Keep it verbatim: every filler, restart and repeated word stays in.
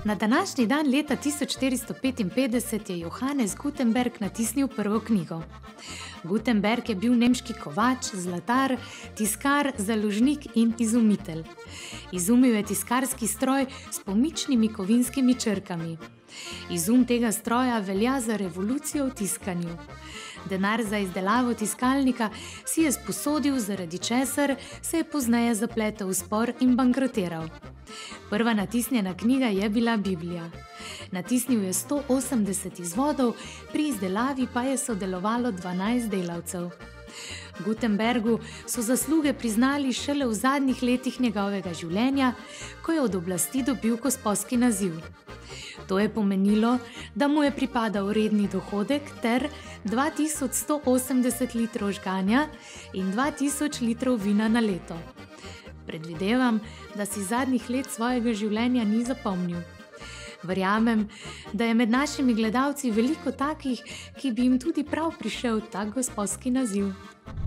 Na današnji dan leta tisoč štiristo petinpetdeset je Johannes Gutenberg natisnil prvo knjigo. Gutenberg je bil nemški kovač, zlatar, tiskar, založnik in izumitelj. Izumil je tiskarski stroj s pomičnimi kovinskimi črkami. Izum tega stroja velja za revolucijo v tiskanju. Denar za izdelavo tiskalnika si je sposodil, zaradi česar se je pozneje zapletel v spor in bankrotiral. Prva natisnjena knjiga je bila Biblija. Natisnil je sto osemdeset izvodov, pri izdelavi pa je sodelovalo dvanajst delavcev. Gutenbergu so zasluge priznali šele v zadnjih letih njegovega življenja, ko je od oblasti dobil gosposki naziv. To je pomenilo, da mu je pripadal redni dohodek ter dva tisoč sto osemdeset litrov žganja in dva tisoč litrov vina na leto. Predvidevam, da si zadnjih let svojega življenja ni zapomnil. Verjamem, da je med našimi gledalci veliko takih, ki bi jim tudi prav prišel tak gosposki naziv.